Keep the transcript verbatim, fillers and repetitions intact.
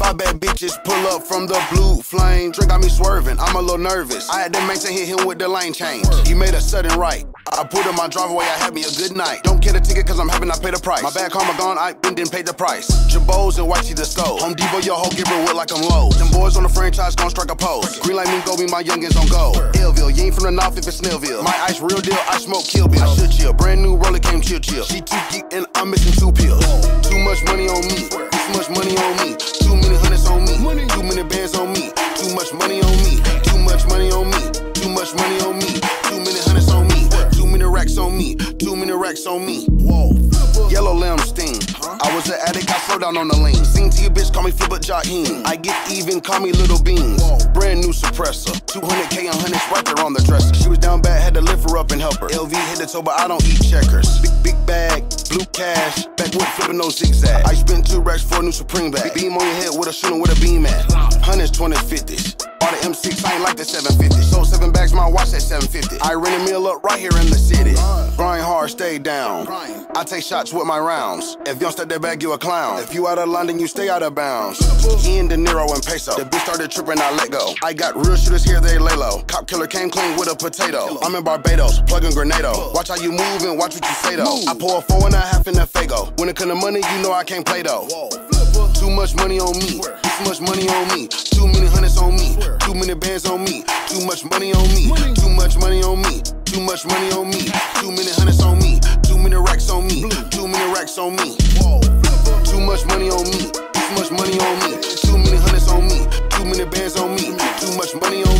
Why bad bitches pull up from the blue flame? Drink got me swerving, I'm a little nervous. I had to maintain hit him with the lane change. He made a sudden right. I put in my driveway, I had me a good night. Don't get a ticket cause I'm having, I pay the price. My bad karma gone, I been didn't pay the price. Jabos and white tea the stove. Home Depot, your hoe give her wood like I'm low. Them boys on the franchise gon' strike a pose. Green light me go be my youngins on go. Illville, you ain't from the north if it's Snellville. My ice real deal, I smoke Kill Bill. I should chill, brand new roller came chill chill. She too geek and I'm missing two pills. Too much money on me, too much money on me. Too many hundreds on me, too many bands on me. Too much money on me, too much money on me. Too much money on me, too many hundreds on me. Too many racks on me, too many racks on me. Whoa, yellow lamb sting. I was an addict, I slow down on the lean. Sing to your bitch, call me Flippa Jaheem. I get even, call me Little Beans. Brand new suppressor, two hundred K and hundreds right there on the dresser. She was down bad, had to lift her up and help her. L V hit the toe, but I don't eat checkers. Big, big bag, blue cash, backwood flipping no zigzag. I spent two racks for a new Supreme bag. Beam on your head with a shooter with a beam at. Hundreds, twenties, fifties. Bought an M six, I ain't like the seven fifty. Sold seven bags, my watch at seven fifty. I rent a meal up right here in the city. Grind hard, stay down. I take shots with my rounds. If you don't step that bag, you a clown. If you out of line, then you stay out of bounds. Ian De Niro and peso. The bitch started tripping, I let go. I got real shooters here, they lay low. Cop killer came clean with a potato. I'm in Barbados, plugging Grenado. Watch how you move and watch what you say though. I pour a four and a half in the Fago. When it come to money, you know I can't play though. Too much money on me, too much money on me. Too many hundreds on me, too many bands on me. Too much money on me, too much money on me. Too much money on me, too many hundreds on me. Too many racks on me, too many racks on me. Too much money on me, too much money on me. Too many hundreds on me, too many bands on me. Too much money on me.